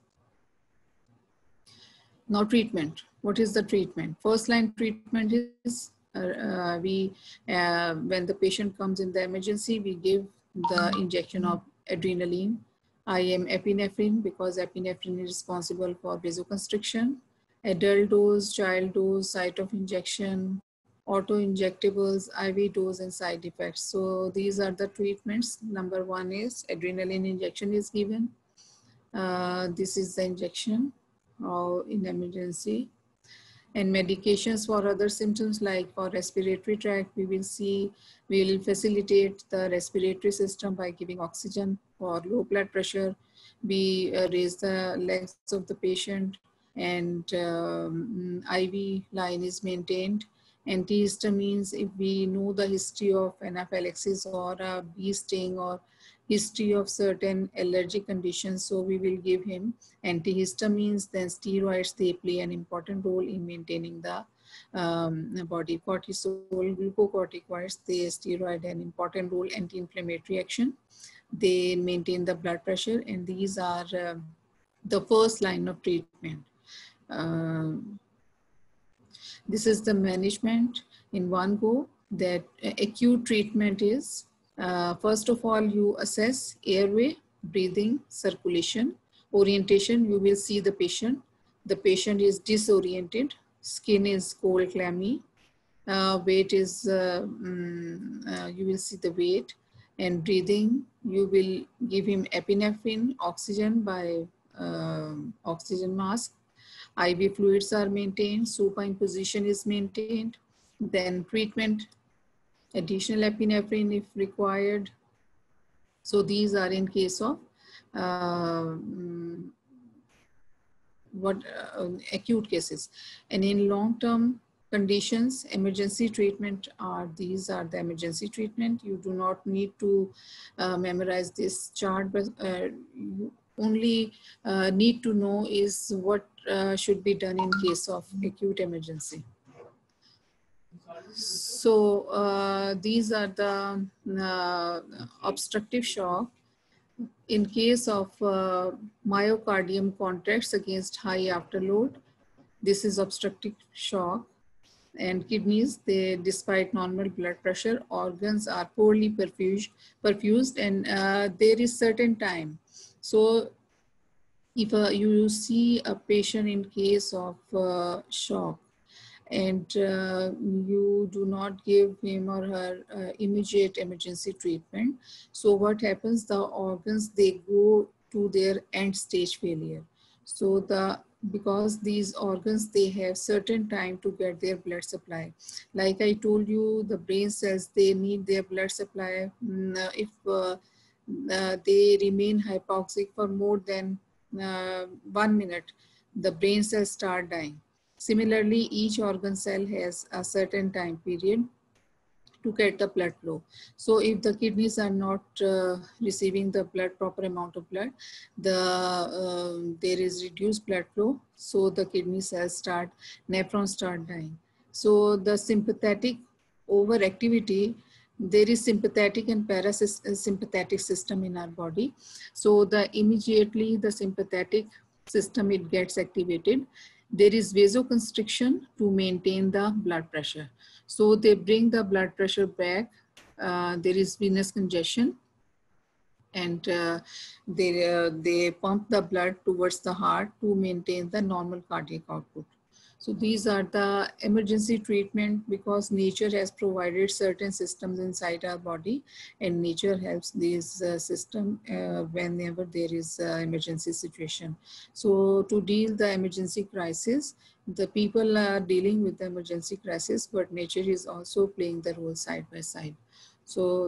Now treatment. What is the treatment? First line treatment is uh, uh, we uh, when the patient comes in the emergency, we give the injection of adrenaline. I am epinephrine because epinephrine is responsible for vasoconstriction. Adult dose, child dose, site of injection, auto injectables, I V dose, and side effects. So these are the treatments. Number one is adrenaline injection is given. Uh, this is the injection or in emergency. And medications for other symptoms, like for respiratory tract, we will see, we will facilitate the respiratory system by giving oxygen. For low blood pressure, we uh, raise the legs of the patient, and um, I V line is maintained. Antihistamines, if we know the history of anaphylaxis or a bee sting or history of certain allergic conditions, so we will give him antihistamines. Then steroids, they play an important role in maintaining the um, body. Cortisol, glucocorticoids, they steroid an important role, anti-inflammatory action. They maintain the blood pressure, and these are uh, the first line of treatment. Uh, this is the management in one go. That uh, acute treatment is, Uh, first of all, you assess airway, breathing, circulation, orientation. You will see the patient. The patient is disoriented, skin is cold, clammy, uh, weight is, uh, um, uh, you will see the weight, and breathing. You will give him epinephrine, oxygen by uh, oxygen mask. I V fluids are maintained, supine position is maintained. Then treatment, additional epinephrine if required. So these are in case of uh, what uh, acute cases. And in long-term conditions, emergency treatment are, these are the emergency treatment. You do not need to uh, memorize this chart, but uh, you only uh, need to know is what uh, should be done in case of acute emergency. So uh, these are the uh, obstructive shock. In case of uh, myocardium contracts against high afterload, this is obstructive shock. And kidneys, they, despite normal blood pressure, organs are poorly perfused, perfused and uh, there is certain time. So if uh, you see a patient in case of uh, shock, and uh, you do not give him or her uh, immediate emergency treatment, so what happens, the organs, they go to their end stage failure. So the, because these organs, they have certain time to get their blood supply. Like I told you, the brain cells, they need their blood supply. If uh, uh, they remain hypoxic for more than uh, one minute, the brain cells start dying. Similarly, each organ cell has a certain time period to get the blood flow. So if the kidneys are not uh, receiving the blood, proper amount of blood, the uh, there is reduced blood flow. So the kidney cells start, nephrons start dying. So the sympathetic overactivity there is sympathetic and parasympathetic system in our body. So the immediately the sympathetic system, it gets activated. There is vasoconstriction to maintain the blood pressure. So they bring the blood pressure back. Uh, there is venous congestion, and uh, they, uh, they pump the blood towards the heart to maintain the normal cardiac output. So these are the emergency treatment, because nature has provided certain systems inside our body, and nature helps this uh, system uh, whenever there is uh, emergency situation. So to deal the emergency crisis, the people are dealing with the emergency crisis, but nature is also playing the role side by side. So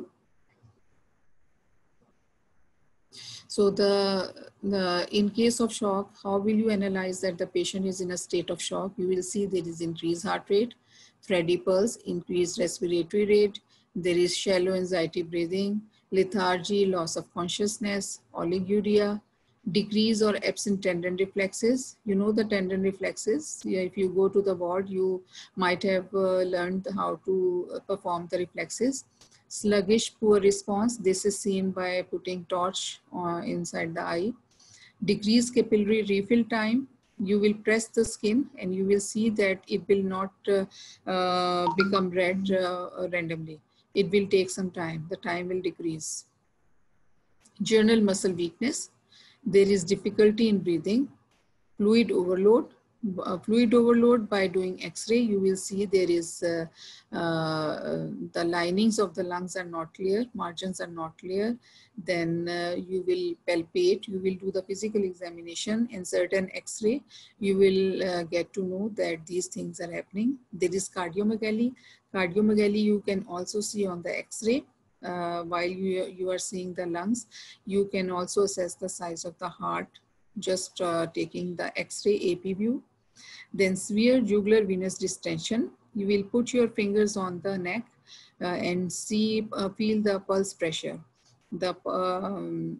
So the, the in case of shock, how will you analyze that the patient is in a state of shock? You will see there is increased heart rate, thready pulse, increased respiratory rate, there is shallow anxiety breathing, lethargy, loss of consciousness, oliguria, decrease or absent tendon reflexes. You know the tendon reflexes. Yeah, if you go to the ward, you might have uh, learned how to perform the reflexes. Sluggish, poor response. This is seen by putting torch uh, inside the eye. Decreased capillary refill time. You will press the skin and you will see that it will not uh, uh, become red uh, randomly. It will take some time. The time will decrease. General muscle weakness. There is difficulty in breathing. Fluid overload. Uh, fluid overload by doing X-ray, you will see there is uh, uh, the linings of the lungs are not clear, margins are not clear. Then uh, you will palpate, you will do the physical examination, insert an X-ray, you will uh, get to know that these things are happening. There is cardiomegaly. Cardiomegaly you can also see on the X-ray. Uh, while you, you are seeing the lungs, you can also assess the size of the heart, just uh, taking the X-ray A P view. Then severe jugular venous distension. You will put your fingers on the neck uh, and see, uh, feel the pulse pressure. The um,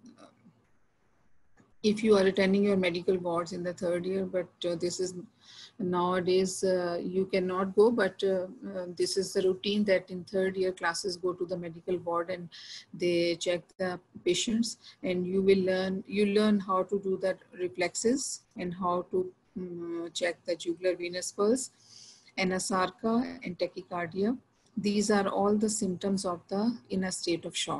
if you are attending your medical wards in the third year, but uh, this is nowadays uh, you cannot go, but uh, uh, this is the routine that in third year classes go to the medical ward and they check the patients, and you will learn, you learn how to do that reflexes and how to um, check the jugular venous pulse, anasarca and tachycardia. These are all the symptoms of the in a state of shock.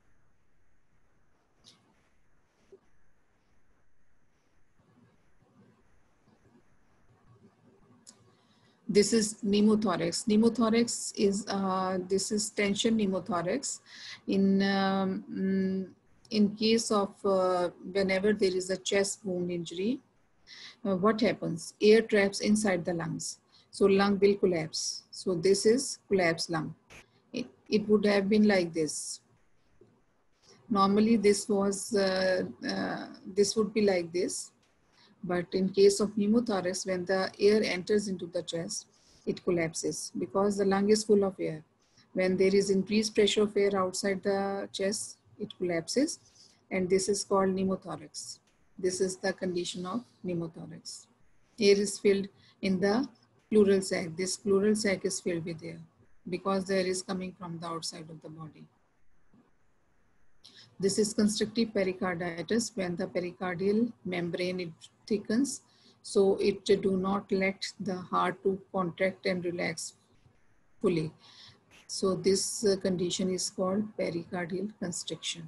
This is pneumothorax. Pneumothorax is, uh, this is tension pneumothorax. In, um, in case of uh, whenever there is a chest wound injury, uh, what happens? Air traps inside the lungs. So lung will collapse. So this is collapsed lung. It, it would have been like this. Normally this was, uh, uh, this would be like this. But in case of pneumothorax, when the air enters into the chest, it collapses because the lung is full of air. When there is increased pressure of air outside the chest, it collapses. And this is called pneumothorax. This is the condition of pneumothorax. Air is filled in the pleural sac. This pleural sac is filled with air because the air is coming from the outside of the body. This is constrictive pericarditis, when the pericardial membrane it thickens, so it do not let the heart to contract and relax fully. So this uh, condition is called pericardial constriction.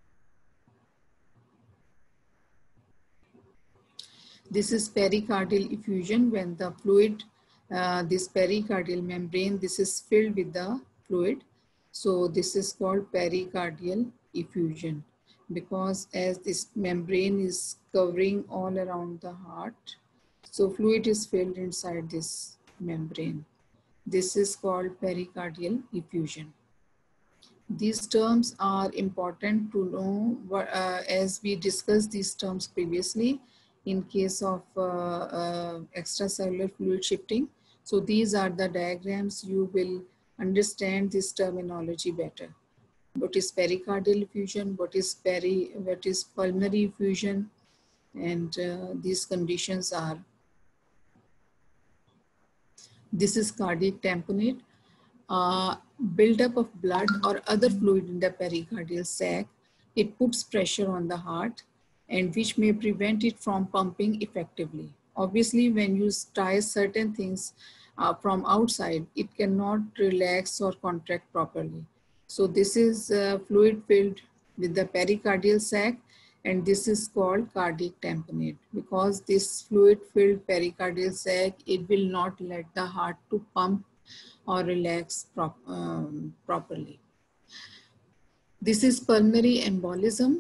This is pericardial effusion, when the fluid, uh, this pericardial membrane, this is filled with the fluid. So this is called pericardial effusion, because as this membrane is covering all around the heart, so fluid is filled inside this membrane. This is called pericardial effusion. These terms are important to know, what, uh, as we discussed these terms previously in case of uh, uh, extracellular fluid shifting. So these are the diagrams. You will understand this terminology better. What is pericardial effusion, what is peri, what is pulmonary effusion, and uh, these conditions are. This is cardiac tamponade. uh, buildup of blood or other fluid in the pericardial sac, it puts pressure on the heart and which may prevent it from pumping effectively. Obviously, when you tie certain things uh, from outside, it cannot relax or contract properly. So this is uh, fluid filled with the pericardial sac, and this is called cardiac tamponade. Because this fluid filled pericardial sac, it will not let the heart to pump or relax prop, um, properly. This is pulmonary embolism.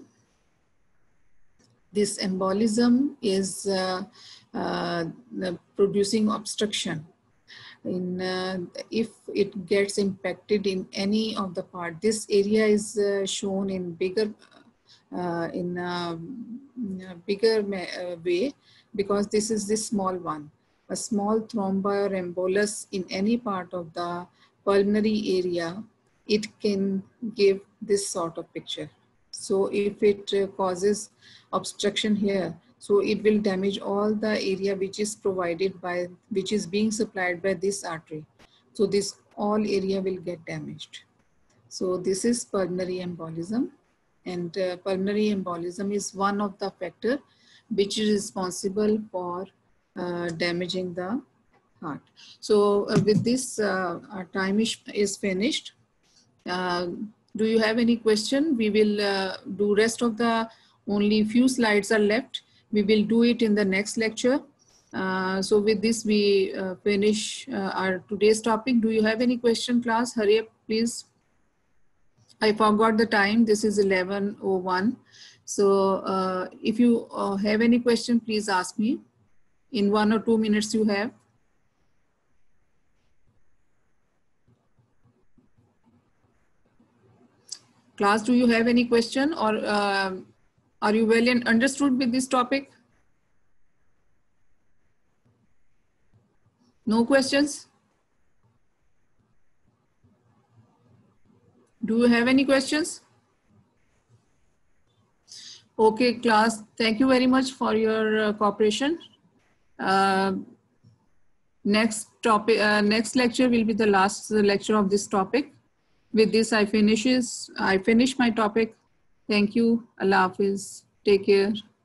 This embolism is uh, uh, producing obstruction. In, uh, if it gets impacted in any of the part, this area is uh, shown in bigger, uh, in, a, in a bigger way, because this is this small one. A small thrombi or embolus in any part of the pulmonary area, it can give this sort of picture. So if it uh, causes obstruction here, so it will damage all the area which is provided by, which is being supplied by this artery. So this all area will get damaged. So this is pulmonary embolism, and uh, pulmonary embolism is one of the factor which is responsible for uh, damaging the heart. So uh, with this, uh, our time is, is finished. Uh, do you have any question? We will uh, do rest of the, only few slides are left. We will do it in the next lecture. Uh, so with this, we uh, finish uh, our today's topic. Do you have any question, class? Hurry up, please. I forgot the time. This is eleven oh one. So uh, if you uh, have any question, please ask me. In one or two minutes you have. Class, do you have any question, or uh, are you well and understood with this topic? No questions? Do you have any questions? Okay, class, thank you very much for your uh, cooperation. Uh, next topic, uh, next lecture will be the last lecture of this topic. With this, I finishes, I finish my topic. Thank you. Allah Hafiz. Take care.